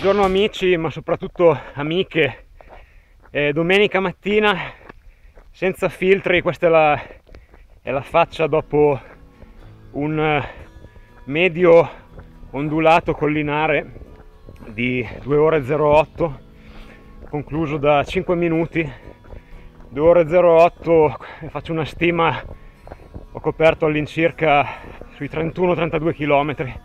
Buongiorno amici, ma soprattutto amiche. Domenica mattina senza filtri, questa è la faccia dopo un medio ondulato collinare di 2 ore 08, concluso da 5 minuti. 2 ore 08, faccio una stima, ho coperto all'incirca sui 31-32 km.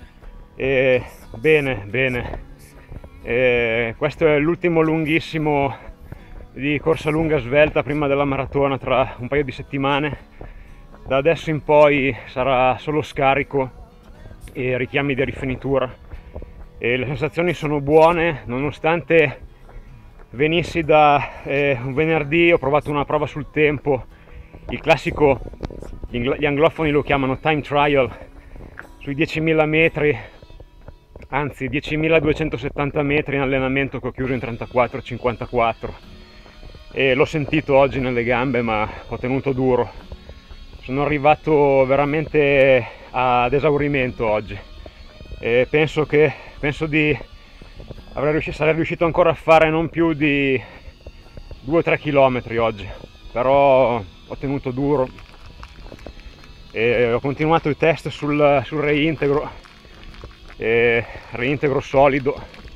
Bene. Questo è l'ultimo lunghissimo di corsa lunga svelta prima della maratona tra un paio di settimane. Da adesso in poi sarà solo scarico e richiami di rifinitura, e le sensazioni sono buone, nonostante venissi da un venerdì. Ho provato una prova sul tempo, il classico, gli anglofoni lo chiamano time trial, sui 10.000 metri, anzi 10.270 metri in allenamento, che ho chiuso in 34,54, e l'ho sentito oggi nelle gambe, ma ho tenuto duro. Sono arrivato veramente ad esaurimento oggi e penso di sarei riuscito ancora a fare non più di 2-3 km oggi, però ho tenuto duro e ho continuato i test sul reintegro. Reintegro solido,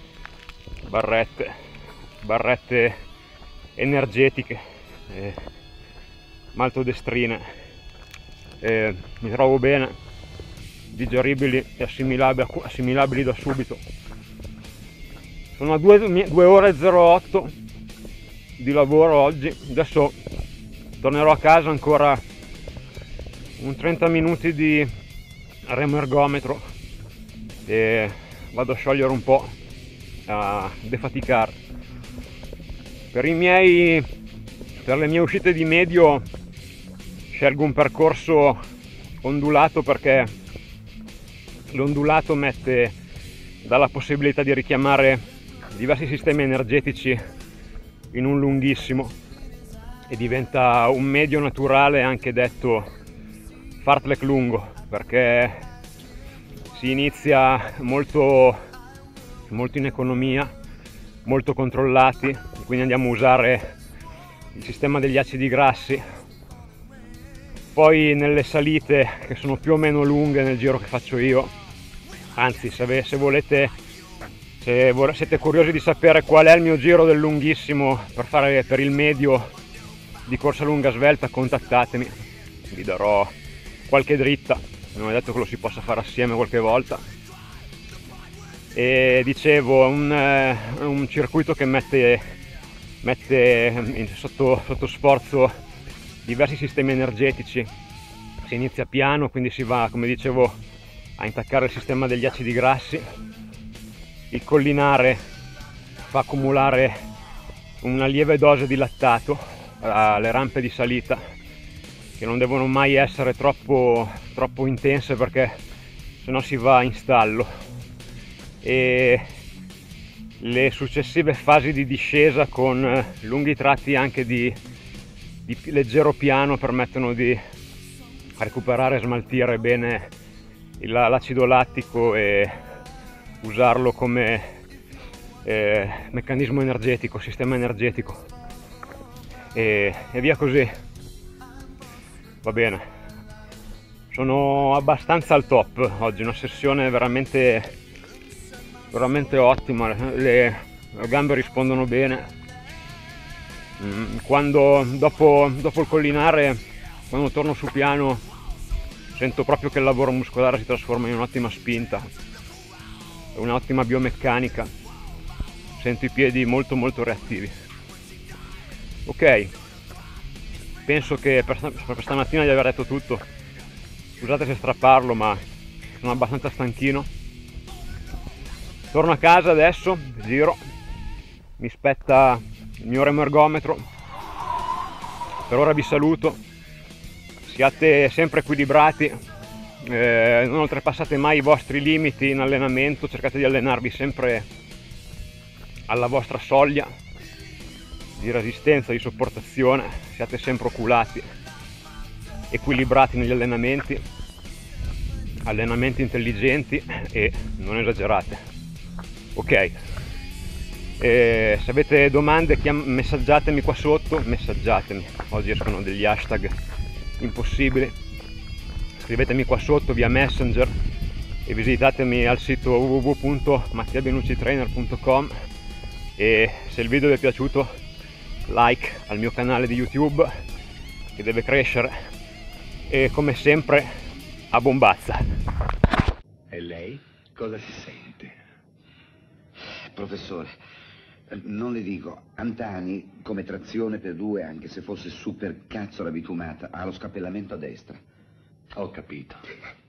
barrette energetiche, maltodestrine, mi trovo bene, digeribili e assimilabili da subito. Sono a 2 ore 08 di lavoro oggi. Adesso tornerò a casa, ancora un 30 minuti di remo ergometro e vado a sciogliere un po', a defaticare. Per le mie uscite di medio scelgo un percorso ondulato, perché l'ondulato dà la possibilità di richiamare diversi sistemi energetici in un lunghissimo e diventa un medio naturale, anche detto fartlek lungo, perché si inizia molto in economia, molto controllati, quindi andiamo a usare il sistema degli acidi grassi. Poi nelle salite, che sono più o meno lunghe nel giro che faccio io, anzi se siete curiosi di sapere qual è il mio giro del lunghissimo per il medio di corsa lunga svelta, contattatemi, vi darò qualche dritta. Abbiamo detto che lo si possa fare assieme qualche volta. E dicevo, un circuito che mette sotto sforzo diversi sistemi energetici. Si inizia piano, quindi si va, come dicevo, a intaccare il sistema degli acidi grassi. Il collinare fa accumulare una lieve dose di lattato alle rampe di salita, che non devono mai essere troppo intense, perché sennò si va in stallo, e le successive fasi di discesa con lunghi tratti anche di leggero piano permettono di recuperare e smaltire bene l'acido lattico e usarlo come meccanismo energetico, sistema energetico, e via così. Va bene, sono abbastanza al top oggi, una sessione veramente ottima, le gambe rispondono bene. Dopo il collinare, quando torno su piano, sento proprio che il lavoro muscolare si trasforma in un'ottima spinta, un'ottima biomeccanica, sento i piedi molto reattivi. Ok, penso che per stamattina di aver detto tutto. Scusate se strapparlo, ma sono abbastanza stanchino. Torno a casa adesso, giro, mi spetta il mio remo ergometro. Per ora vi saluto, siate sempre equilibrati, non oltrepassate mai i vostri limiti in allenamento, cercate di allenarvi sempre alla vostra soglia di resistenza, di sopportazione, siate sempre oculati, equilibrati negli allenamenti intelligenti, e non esagerate. Ok, se avete domande messaggiatemi qua sotto, messaggiatemi, oggi escono degli hashtag impossibili, scrivetemi qua sotto via Messenger e visitatemi al sito www.mattiabenuccitrainer.com, e se il video vi è piaciuto, like al mio canale di YouTube che deve crescere, e come sempre a bombazza. E lei cosa si sente? Professore, non le dico, Antani come trazione per 2, anche se fosse super cazzo la bitumata, ha lo scappellamento a destra. Ho capito.